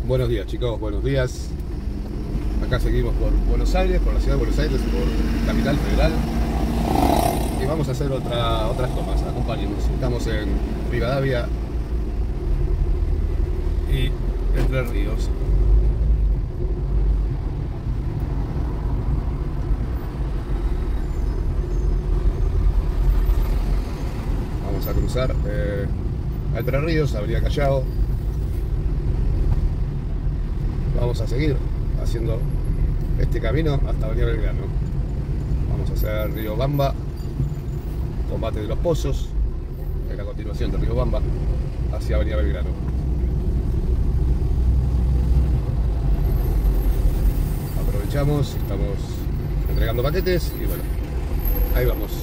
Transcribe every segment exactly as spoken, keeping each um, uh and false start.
Buenos días, chicos, buenos días. Acá seguimos por Buenos Aires, por la ciudad de Buenos Aires, por Capital Federal. Y vamos a hacer otra, otras tomas, acompáñenos. Estamos en Rivadavia y Entre Ríos. Vamos a cruzar eh, a Entre Ríos, Avenida Callao. Vamos a seguir haciendo este camino hasta Avenida Belgrano. Vamos a hacer Río Bamba, Combate de los Pozos, en la continuación de Río Bamba hacia Avenida Belgrano. Aprovechamos, estamos entregando paquetes y bueno, ahí vamos.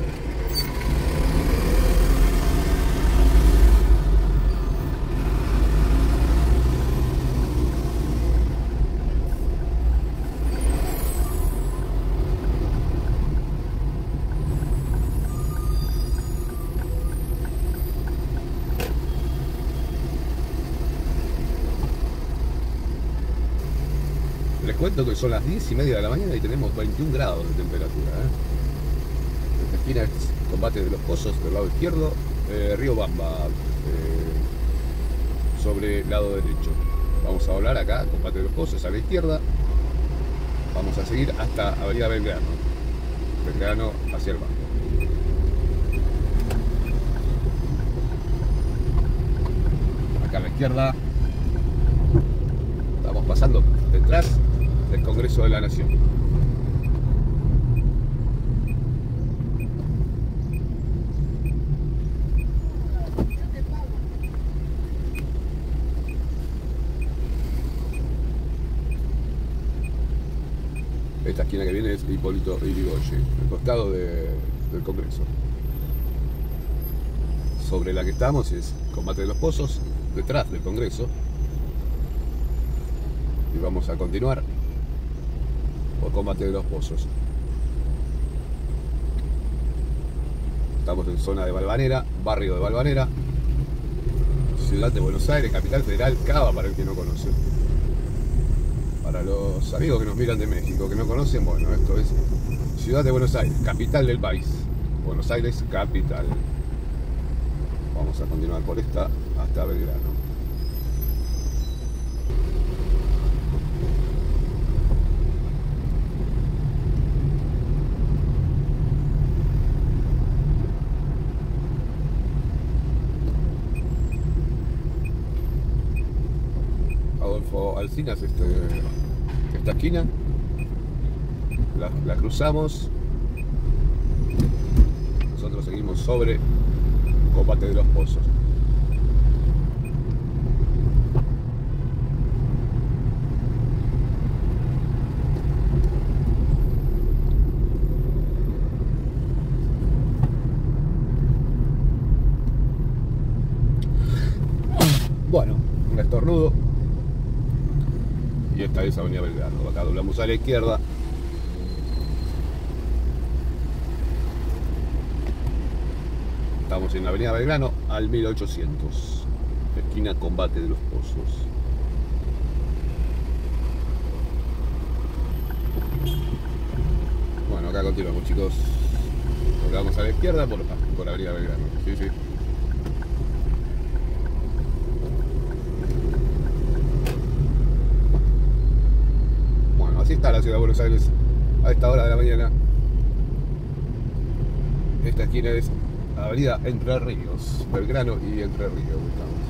Les cuento que son las diez y media de la mañana y tenemos veintiún grados de temperatura, ¿eh? Esta esquina es Combate de los Pozos, del lado izquierdo, eh, Río Bamba, eh, sobre el lado derecho. Vamos a volar acá, Combate de los Pozos, a la izquierda. Vamos a seguir hasta Avenida Belgrano, Belgrano hacia el banco. Acá a la izquierda estamos pasando detrás del Congreso de la Nación. Esta esquina que viene es Hipólito Yrigoyen, el costado de, del Congreso. Sobre la que estamos es Combate de los Pozos, detrás del Congreso. Y vamos a continuar por Combate de los Pozos. Estamos en zona de Valvanera, barrio de Valvanera, ciudad de Buenos Aires, capital federal, Cava para el que no conoce. Para los amigos que nos miran de México, que no conocen, bueno, esto es ciudad de Buenos Aires, capital del país. Buenos Aires, capital. Vamos a continuar por esta hasta Belgrano. Adolfo Alsinas, este, esta esquina la, la cruzamos. Nosotros seguimos sobre Combate de los Pozos. Bueno, un estornudo. Y esta es Avenida Belgrano. Acá doblamos a la izquierda. Estamos en la Avenida Belgrano al mil ochocientos, esquina Combate de los Pozos. Bueno, acá continuamos, chicos. Doblamos a la izquierda por, por Avenida Belgrano. Sí, sí. Así está la ciudad de Buenos Aires a esta hora de la mañana. Esta esquina es Avenida Entre Ríos, Belgrano y Entre Ríos. Estamos.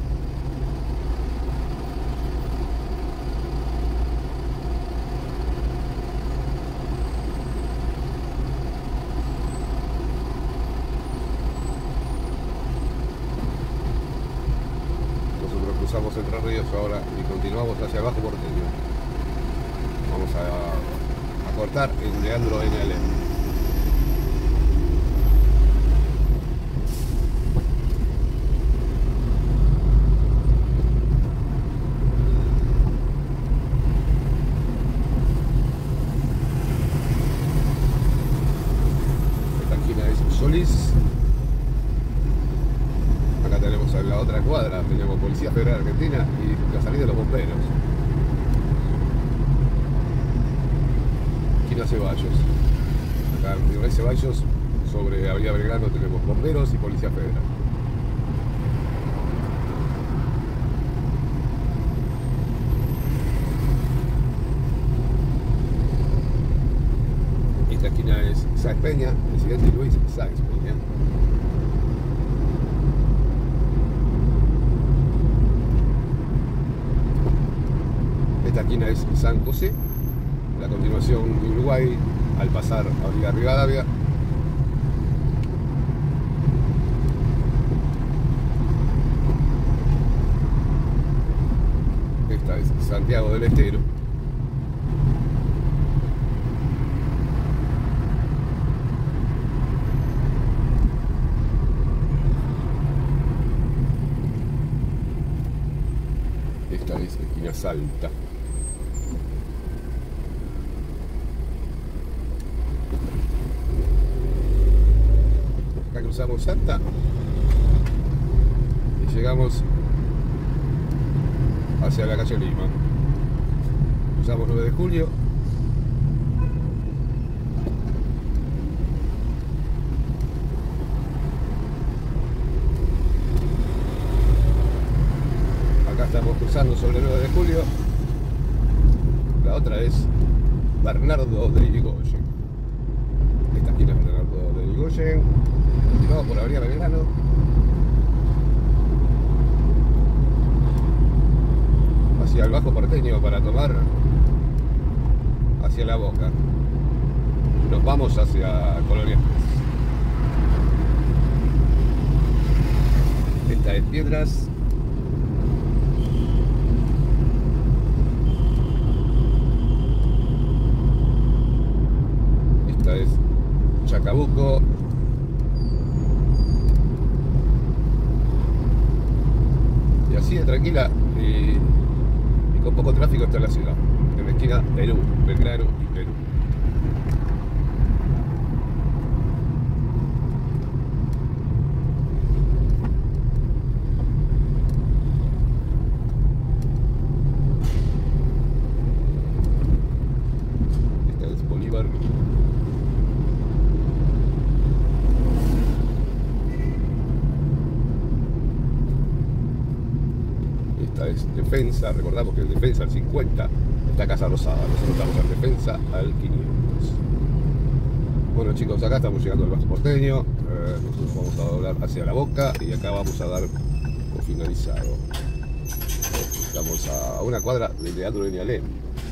Nosotros cruzamos Entre Ríos ahora y continuamos hacia abajo Porteño. Vamos a, a cortar en Leandro N. Alem. Esta esquina es Solís. Acá tenemos en la otra cuadra, tenemos Policía Federal Argentina. y la salida de los bomberos. Esquina Ceballos. Acá en Virrey Ceballos, sobre Avenida Belgrano, tenemos bomberos y Policía Federal. Esta esquina es Sáenz Peña, presidente Luis Sáenz Peña. Esta esquina es San José, la continuación de Uruguay al pasar Avenida Rivadavia. Esta es Santiago del Estero. Esta es esquina Salta. Acá cruzamos Salta y llegamos hacia la calle Lima. Cruzamos nueve de julio. Acá estamos cruzando sobre nueve de julio. La otra es Bernardo de Irigoyen. Esta esquina es Bernardo de Irigoyen. Continuamos por Avenida Belgrano. Hacia el Bajo Porteño para tomar hacia La Boca. Nos vamos hacia Colonia Express. Esta es Piedras. Esta es Chacabuco. Y así de tranquila y con poco tráfico está la ciudad, en la esquina Perú, Belgrano y Perú. Esta es Bolívar. Esta es Defensa, recordamos que el Defensa al cincuenta está Casa Rosada, nosotros estamos al Defensa al quinientos. Bueno chicos, acá estamos llegando al Bajo Porteño, eh, nosotros vamos a doblar hacia La Boca y acá vamos a dar por finalizado. Estamos a una cuadra del Teatro de Nialén.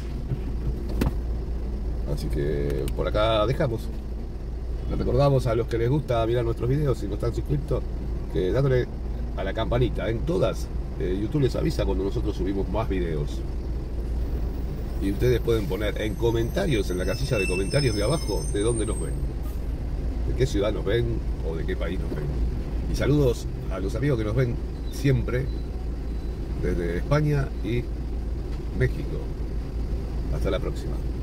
Así que por acá dejamos. Les recordamos a los que les gusta mirar nuestros videos, si no están suscritos, que dándole a la campanita en todas. Eh, YouTube les avisa cuando nosotros subimos más videos. Y ustedes pueden poner en comentarios, en la casilla de comentarios de abajo, de dónde nos ven, de qué ciudad nos ven o de qué país nos ven. Y saludos a los amigos que nos ven siempre desde España y México. Hasta la próxima.